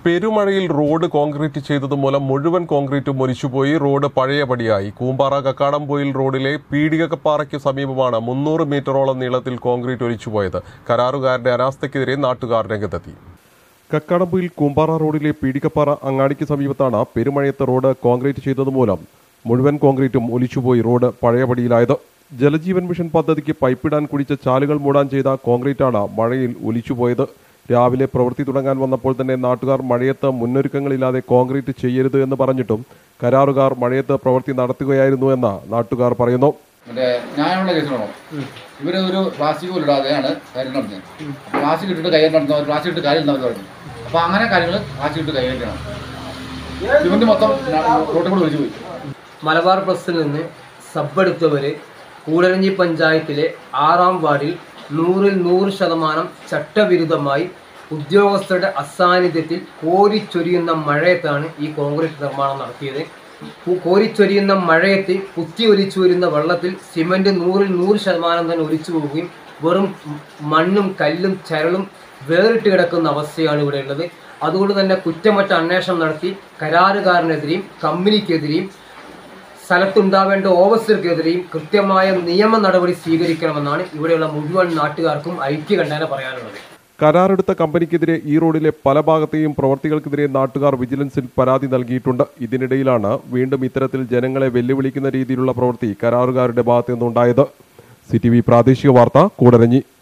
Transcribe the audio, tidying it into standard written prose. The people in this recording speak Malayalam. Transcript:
പെരുമഴയിൽ റോഡ് കോൺക്രീറ്റ് ചെയ്തതുമൂലം മുഴുവൻ കോൺക്രീറ്റും ഒലിച്ചുപോയി. റോഡ് പഴയപടിയായി. കൂമ്പാറ കക്കാടംപൊയിൽ റോഡിലെ പീടികപ്പാറയ്ക്ക് സമീപമാണ് 300 മീറ്ററോളം നീളത്തിൽ കോൺക്രീറ്റ് ഒലിച്ചുപോയത്. കരാറുകാരുടെ അനാസ്ഥയ്ക്കെതിരെ നാട്ടുകാർ രംഗത്തെത്തി. കക്കാടംപൊയിൽ കൂമ്പാറ റോഡിലെ പീടികപ്പാറ അങ്ങാടിക്ക് സമീപത്താണ് പെരുമഴയത്ത് റോഡ് കോൺക്രീറ്റ് ചെയ്തതുമൂലം മുഴുവൻ കോൺക്രീറ്റും ഒലിച്ചുപോയി റോഡ് പഴയപടിയിലായത്. ജലജീവൻ മിഷൻ പദ്ധതിക്ക് പൈപ്പിടാൻ കുഴിച്ച ചാലുകൾ മൂടാൻ ചെയ്ത കോൺക്രീറ്റാണ് മഴയിൽ ഒലിച്ചുപോയത്. രാവിലെ പ്രവൃത്തി തുടങ്ങാൻ വന്നപ്പോൾ തന്നെ നാട്ടുകാർ മഴയത്ത് മുന്നൊരുക്കങ്ങളില്ലാതെ കോൺക്രീറ്റ് ചെയ്യരുത് എന്ന് പറഞ്ഞിട്ടും കരാറുകാർ മഴയത്ത് പ്രവൃത്തി നടത്തുകയായിരുന്നു എന്ന് നാട്ടുകാർ പറയുന്നു. ന്യായമുള്ള കേസിലാണോ ഇവരൊരു പ്ലാസ്റ്റിക് പോലിടാതെയാണ് കാര്യം നടന്നത്. പ്ലാസ്റ്റിക് ഇട്ടിട്ട് കൈ നടത്തുന്നവർ പ്ലാസ്റ്റിക് ഇട്ട് കാര്യം നടന്നു തുടങ്ങി. അപ്പോൾ അങ്ങനെ കാര്യങ്ങൾ പ്ലാസ്റ്റിക് ഇട്ട് കൈകാര്യമാണ്. സിമന്റ് മൊത്തം റോഡിൽ കൂടെ ഒഴിച്ചു പോയി. മലബാർ പ്രസ്സിൽ നിന്ന് സബ്ബെടുത്തവർ കൂടരഞ്ഞി പഞ്ചായത്തിലെ 6-ാം വാർഡിൽ 100% ചട്ടവിരുദ്ധമായി ഉദ്യോഗസ്ഥരുടെ അസാന്നിധ്യത്തിൽ കോരിച്ചൊരിയുന്ന മഴയത്താണ് ഈ കോൺക്രീറ്റ് നിർമ്മാണം നടത്തിയത്. കോരിച്ചൊരിയുന്ന മഴയത്ത് കുത്തി ഒലിച്ചു വരുന്ന വെള്ളത്തിൽ സിമൻറ്റ് 100% തന്നെ ഒലിച്ചു പോവുകയും വെറും മണ്ണും കല്ലും ചരളും വേറിട്ട് കിടക്കുന്ന അവസ്ഥയാണ് ഇവിടെ ഉള്ളത്. അതുകൊണ്ട് തന്നെ കുറ്റമറ്റ അന്വേഷണം നടത്തി കരാറുകാരനെതിരെയും കമ്പനിക്കെതിരെയും സ്ഥലത്തുണ്ടാവേണ്ട ഓവർസിയർക്കെതിരെയും കൃത്യമായ നിയമ നടപടി സ്വീകരിക്കണമെന്നാണ് ഇവിടെയുള്ള മുഴുവൻ നാട്ടുകാർക്കും ഐക്യകണ്ഠേന പറയാനുള്ളത്. കരാറെടുത്ത കമ്പനിക്കെതിരെ ഈ റോഡിലെ പല ഭാഗത്തെയും പ്രവർത്തികൾക്കെതിരെ നാട്ടുകാർ വിജിലൻസിൽ പരാതി നൽകിയിട്ടുണ്ട്. ഇതിനിടയിലാണ് വീണ്ടും ഇത്തരത്തിൽ ജനങ്ങളെ വെല്ലുവിളിക്കുന്ന രീതിയിലുള്ള പ്രവൃത്തി കരാറുകാരുടെ ഭാഗത്തു നിന്നുണ്ടായത്. CTV പ്രാദേശിക വാർത്ത കൂടരഞ്ഞി.